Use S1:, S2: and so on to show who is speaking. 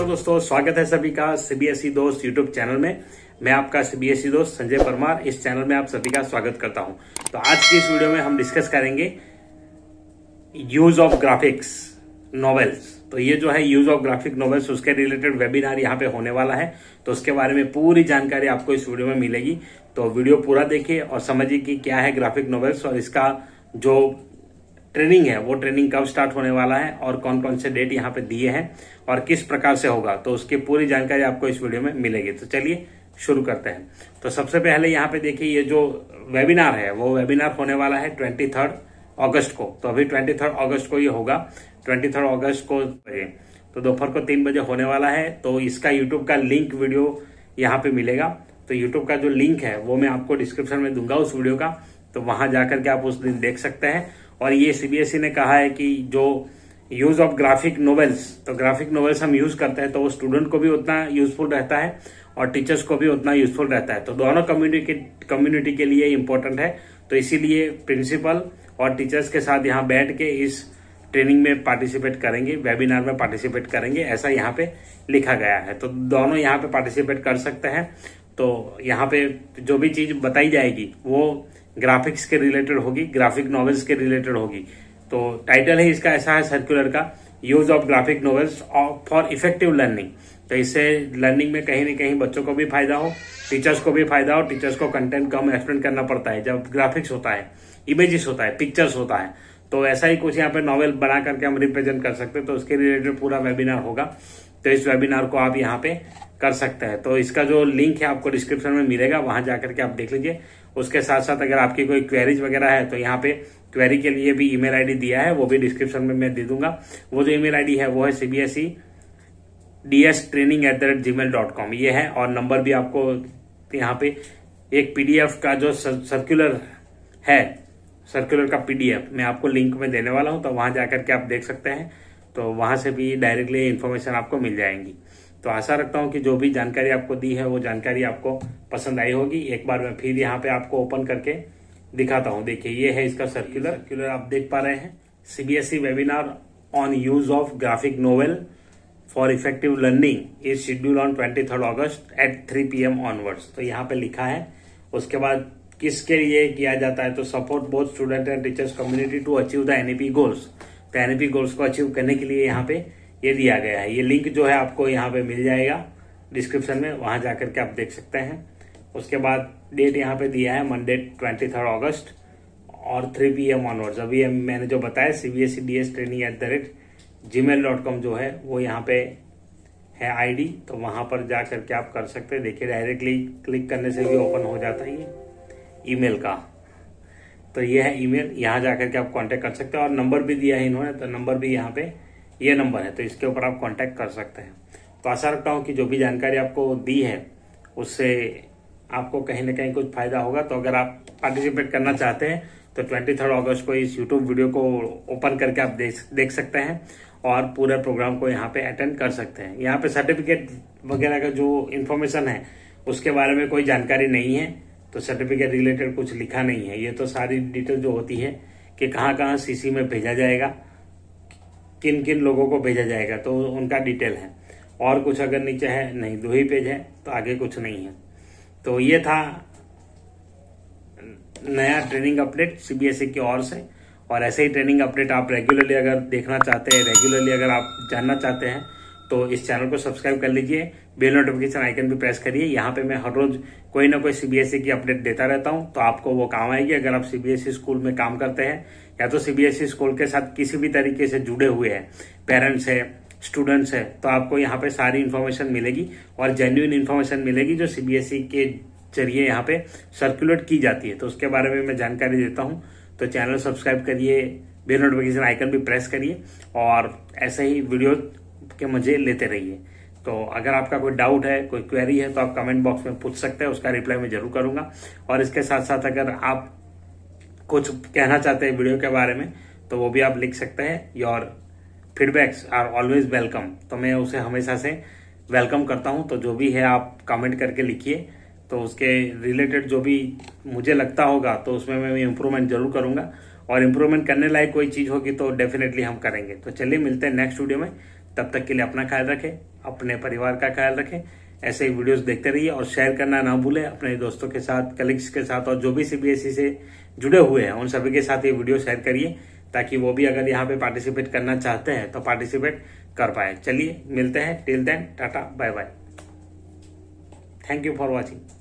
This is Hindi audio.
S1: दोस्तों, स्वागत है सभी का सीबीएसई दोस्त यूट्यूब चैनल में। मैं आपका सीबीएसई दोस्त संजय परमार इस चैनल में आप सभी का स्वागत करता हूं। तो आज की इस वीडियो में हम डिस्कस करेंगे यूज ऑफ ग्राफिक्स नॉवेल्स। तो ये जो है यूज ऑफ ग्राफिक नॉवेल्स, उसके रिलेटेड वेबिनार यहाँ पे होने वाला है। तो उसके बारे में पूरी जानकारी आपको इस वीडियो में मिलेगी। तो वीडियो पूरा देखिए और समझिए कि क्या है ग्राफिक नॉवेल्स और इसका जो ट्रेनिंग है वो ट्रेनिंग कब स्टार्ट होने वाला है और कौन कौन से डेट यहाँ पे दिए हैं और किस प्रकार से होगा। तो उसकी पूरी जानकारी आपको इस वीडियो में मिलेगी। तो चलिए शुरू करते हैं। तो सबसे पहले यहाँ पे देखिए, ये जो वेबिनार है वो वेबिनार होने वाला है 23 अगस्त को। तो अभी 23 अगस्त को ये होगा, 23 अगस्त को तो दोपहर को 3 बजे होने वाला है। तो इसका यूट्यूब का लिंक वीडियो यहाँ पे मिलेगा। तो यूट्यूब का जो लिंक है वो मैं आपको डिस्क्रिप्शन में दूंगा उस वीडियो का। तो वहां जाकर के आप उस दिन देख सकते हैं। और ये सीबीएसई ने कहा है कि जो यूज ऑफ ग्राफिक नॉवेल्स, तो ग्राफिक नॉवेल्स हम यूज करते हैं तो वो स्टूडेंट को भी उतना यूजफुल रहता है और टीचर्स को भी उतना यूजफुल रहता है। तो दोनों कम्युनिटी के लिए इम्पोर्टेंट है। तो इसीलिए प्रिंसिपल और टीचर्स के साथ यहाँ बैठ के इस ट्रेनिंग में पार्टिसिपेट करेंगे, वेबिनार में पार्टिसिपेट करेंगे, ऐसा यहाँ पे लिखा गया है। तो दोनों यहाँ पे पार्टिसिपेट कर सकते हैं। तो यहाँ पे जो भी चीज बताई जाएगी वो ग्राफिक्स के रिलेटेड होगी, ग्राफिक नॉवेल्स के रिलेटेड होगी। तो टाइटल है इसका ऐसा है सर्कुलर का, use of graphic novels for effective learning. तो इससे लर्निंग में कहीं न कहीं बच्चों को भी फायदा हो, टीचर्स को भी फायदा हो। टीचर्स को कंटेंट कम एक्सप्लेन करना पड़ता है जब ग्राफिक्स होता है, इमेजेस होता है, पिक्चर्स होता है। तो ऐसा ही कुछ यहाँ पे नॉवेल बना करके हम रिप्रेजेंट कर सकते हैं। तो उसके रिलेटेड पूरा वेबिनार होगा। तो इस वेबिनार को आप यहाँ पे कर सकते हैं। तो इसका जो लिंक है आपको डिस्क्रिप्शन में मिलेगा, वहां जाकर के आप देख लीजिए। उसके साथ साथ अगर आपकी कोई क्वेरीज वगैरह है तो यहाँ पे क्वेरी के लिए भी ईमेल आईडी दिया है, वो भी डिस्क्रिप्शन में मैं दे दूंगा। वो जो ईमेल आईडी है वो है CBSEDOST@gmail.com ये है। और नंबर भी आपको यहाँ पे एक पीडीएफ का जो सर्कुलर है, सर्कुलर का पीडीएफ मैं आपको लिंक में देने वाला हूं। तो वहां जाकर के आप देख सकते हैं। तो वहां से भी डायरेक्टली इन्फॉर्मेशन आपको मिल जाएंगी। तो आशा रखता हूं कि जो भी जानकारी आपको दी है वो जानकारी आपको पसंद आई होगी। एक बार मैं फिर यहाँ पे आपको ओपन करके दिखाता हूं। देखिए ये है इसका सर्कुलर आप देख पा रहे हैं। CBSE webinar on use of graphic novel for effective learning is schedule on 23 August at 3 PM onwards. तो यहाँ पे लिखा है। उसके बाद किसके लिए किया जाता है, तो support both student and teachers community to achieve the NEP goals. तो एनईपी गोल्स को अचीव करने के लिए यहाँ पे ये दिया गया है। ये लिंक जो है आपको यहाँ पे मिल जाएगा डिस्क्रिप्शन में, वहां जाकर के आप देख सकते हैं। उसके बाद डेट यहाँ पे दिया है मंडे 23 अगस्त और 3 PM ऑनवर्ड्स। अभी मैंने जो बताया CBSEDOST@gmail.com जो है वो यहाँ पे है आईडी। तो वहां पर जा करके आप कर सकते हैं। देखिए डायरेक्टली क्लिक करने से भी ओपन हो जाता है ये ईमेल का। तो ये है ईमेल, यहाँ जाकर के आप कांटेक्ट कर सकते हैं। और नंबर भी दिया है इन्होंने, तो नंबर भी यहाँ पे ये नंबर है। तो इसके ऊपर आप कांटेक्ट कर सकते हैं। तो आशा रखता हूँ कि जो भी जानकारी आपको दी है उससे आपको कहीं ना कहीं कुछ फायदा होगा। तो अगर आप पार्टिसिपेट करना चाहते हैं तो 23 अगस्त को इस यूट्यूब वीडियो को ओपन करके आप देख सकते हैं और पूरे प्रोग्राम को यहाँ पे अटेंड कर सकते हैं। यहाँ पे सर्टिफिकेट वगैरह का जो इन्फॉर्मेशन है उसके बारे में कोई जानकारी नहीं है। तो सर्टिफिकेट रिलेटेड कुछ लिखा नहीं है। ये तो सारी डिटेल जो होती है कि कहाँ कहाँ सीसी में भेजा जाएगा, किन किन लोगों को भेजा जाएगा, तो उनका डिटेल है। और कुछ अगर नीचे है नहीं, 2 ही पेज है, तो आगे कुछ नहीं है। तो ये था नया ट्रेनिंग अपडेट सीबीएसई की ओर से। और ऐसे ही ट्रेनिंग अपडेट आप रेगुलरली अगर देखना चाहते हैं, रेगुलरली अगर आप जानना चाहते हैं तो इस चैनल को सब्सक्राइब कर लीजिए, बेल नोटिफिकेशन आइकन भी प्रेस करिए। यहाँ पे मैं हर रोज कोई ना कोई सीबीएसई की अपडेट देता रहता हूँ। तो आपको वो काम आएगी अगर आप सीबीएसई स्कूल में काम करते हैं या तो सीबीएसई स्कूल के साथ किसी भी तरीके से जुड़े हुए हैं, पेरेंट्स है, स्टूडेंट्स है। तो आपको यहाँ पे सारी इन्फॉर्मेशन मिलेगी और जेन्युइन इन्फॉर्मेशन मिलेगी जो सीबीएसई के जरिए यहाँ पे सर्कुलेट की जाती है। तो उसके बारे में मैं जानकारी देता हूँ। तो चैनल सब्सक्राब करिए, बेल नोटिफिकेशन आइकन भी प्रेस करिए और ऐसे ही वीडियो के मजे लेते रहिए। तो अगर आपका कोई डाउट है, कोई क्वेरी है तो आप कमेंट बॉक्स में पूछ सकते हैं, उसका रिप्लाई मैं जरूर करूंगा। और इसके साथ साथ अगर आप कुछ कहना चाहते हैं वीडियो के बारे में तो वो भी आप लिख सकते हैं। Your feedbacks are always welcome. तो मैं उसे हमेशा से वेलकम करता हूं। तो जो भी है आप कमेंट करके लिखिए। तो उसके रिलेटेड जो भी मुझे लगता होगा तो उसमें मैं इम्प्रूवमेंट जरूर करूंगा। और इम्प्रूवमेंट करने लायक कोई चीज होगी तो डेफिनेटली हम करेंगे। तो चलिए मिलते हैं नेक्स्ट वीडियो में। तब तक के लिए अपना ख्याल रखें, अपने परिवार का ख्याल रखें। ऐसे ही वीडियोस देखते रहिए और शेयर करना ना भूलें अपने दोस्तों के साथ, कलीग्स के साथ, और जो भी CBSE से जुड़े हुए हैं उन सभी के साथ ये वीडियो शेयर करिए, ताकि वो भी अगर यहाँ पे पार्टिसिपेट करना चाहते हैं तो पार्टिसिपेट कर पाए। चलिए मिलते हैं, till then tata bye bye, thank you for watching.